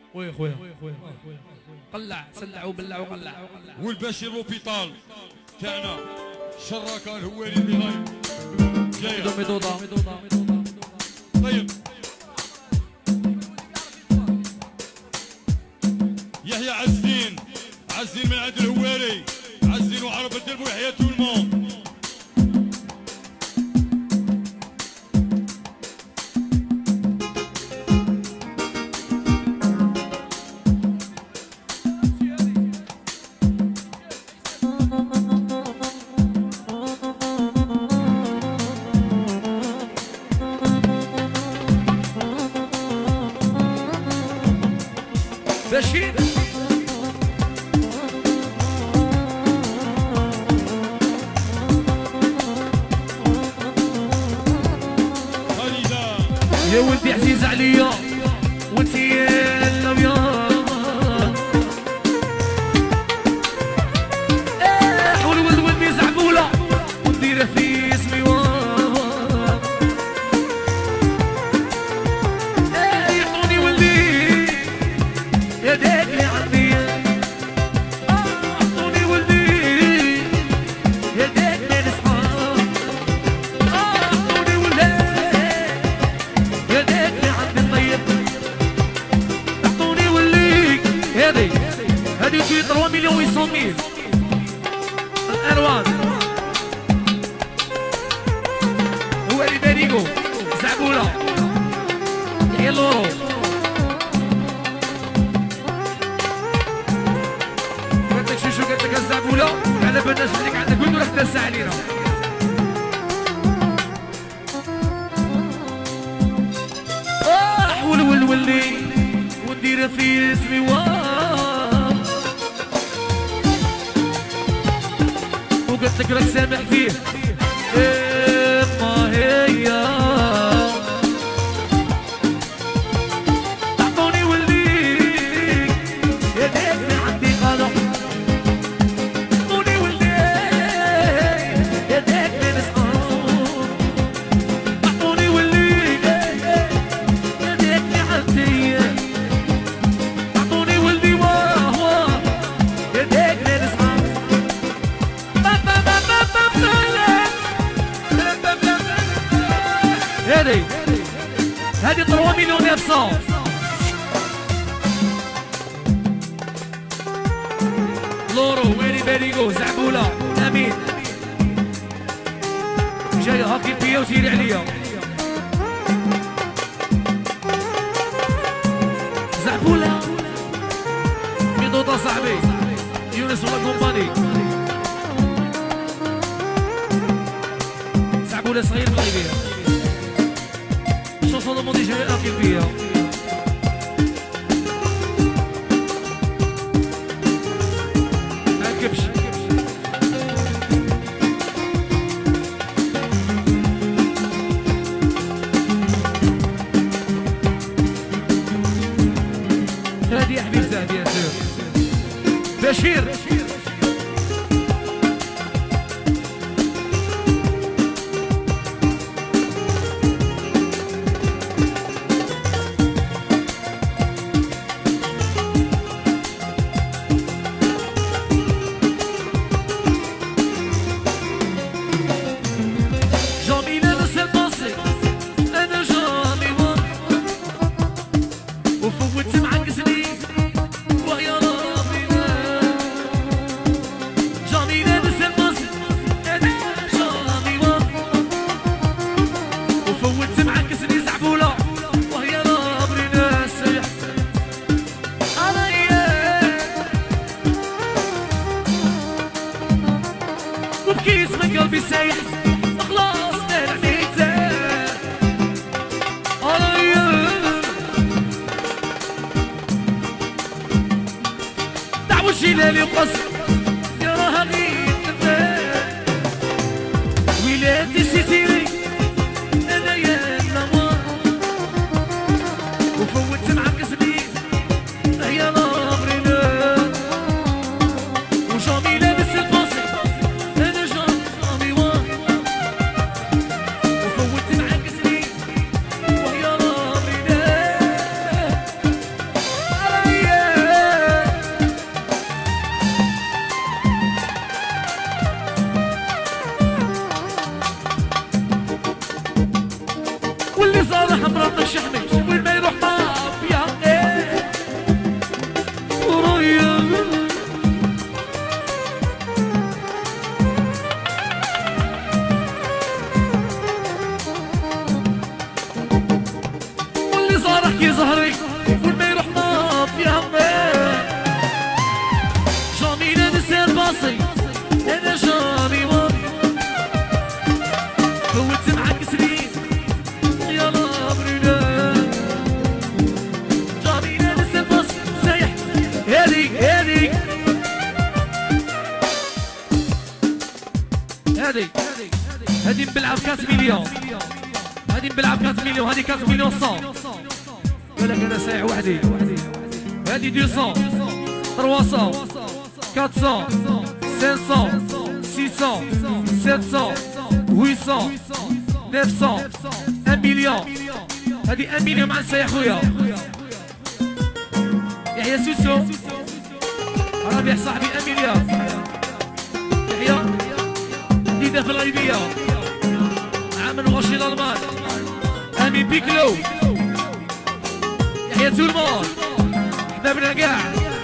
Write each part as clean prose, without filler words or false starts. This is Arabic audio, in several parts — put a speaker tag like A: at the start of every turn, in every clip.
A: وي خويا قلع سلع وبلع وقلع.
B: والبشير لوبيطال تاعنا الشراكه الهواري الميضاي جايه
A: ميدوضه.
B: طيب يحيى عزين من عند الهواري، عزين وعرب الدرب ويحيى تولمون.
A: بشير يا ولدي عزيز عليا وانتي الابيض حول ولد ولدي زعبوله ونديره في اسمي يعطوني ولدي يا ديك اللي عندي اعطوني ولدي يا ديك اللي نصحى اعطوني ولدي يا ديك اللي عندي طيب اعطوني ولدي هذه في 3 مليون و 800 الالوان هو اللي باريكو زعبوله يا اللورو شو قلت لك الزعبوله على بالناش اللي عندك وين راح تنسى علينا. حول ولي وندير في اسمي وقلت لك راك سامح فيه ما هي اعطوني ولي يا ديك عندي غلط هذه 3 مليون 900 لورو ويري باريغو زعبوله امين جاي هاكي بيا وتيري عليا زعبوله ميدوطه صاحبي يونس ولا كومباني زعبوله صغير مغربيه شوفوا الماضي جاي اكل بيا ما نكبش هادي يا حبيب زهدي يا سير بشير وبكيس من قلبي سايح خلاص نرميته دعوة شلالي وقصر يا راها غير ولادي سيتيري انا يا النوار وفوت معاك سنين يا ناظرين وجامي لابس الباصي انا جامي واحد وفوت معاك سنين ويا ناظرين ظهري وكل ما يروح نار فيها النار جامي ننسى باصي انا جامي مامي فوت معاك سنين يا لابرينا جامي ننسى باصي سايح هادي هادي هادي بلعب 4 مليون هادي بلعب 4 مليون هادي 4 مليون 100 بالك انا سايح وحدي هادي 200 300 400 500 600 700 800 900 1 مليون هادي 1 مليون مع السايح خويا يحيى سوسو ربيع صاحبي 1 مليار يحيى ليدا في الغيبية عامل غشي الألمان أمين بيكلو يحيى تولمون حبابنا كاع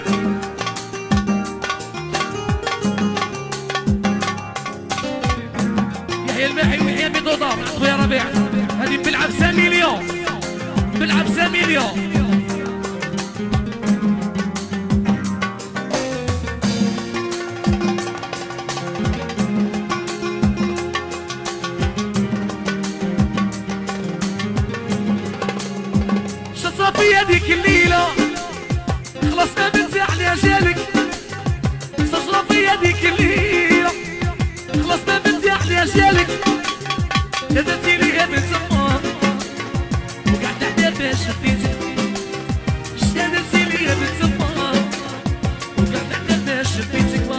A: يحيى الماحي ويحيى بيضوضة خويا ربيع هادي بلعب 5 مليون بلعب 5 مليون في هذيك الليلة خلصنا بنزع على جالك سجرة في هذيك الليلة خلصنا بنزع على جالك شدتي لي من زمان وقعدت على باش شديتك شدتي لي من زمان وقعدت على باش شديتك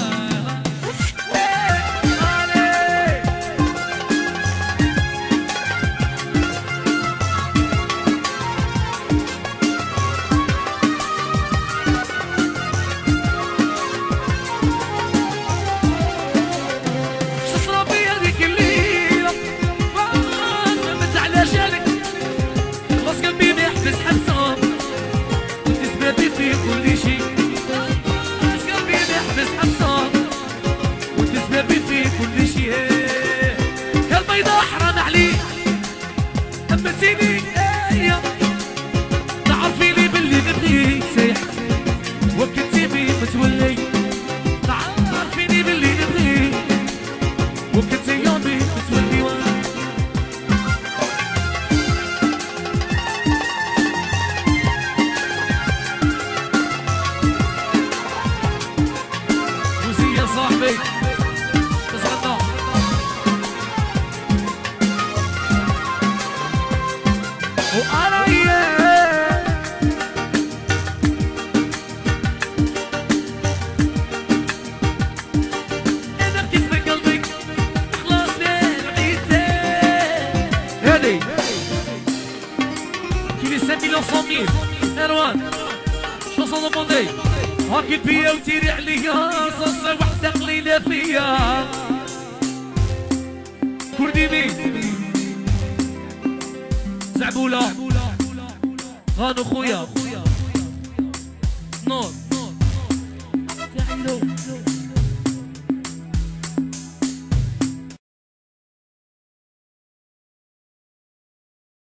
A: تعرفيني باللي نبغي سيح وكنتي بي متولي تعرفيني باللي نبغي وكنتي يومي متولي وزي يا صاحبي تسعدنا وانا اروان شو صدى بوندي هاكي بيا وتيري عليا صوصة وحدة قليلة فيا كردي مين زعبولة غانو خويا نور تعالو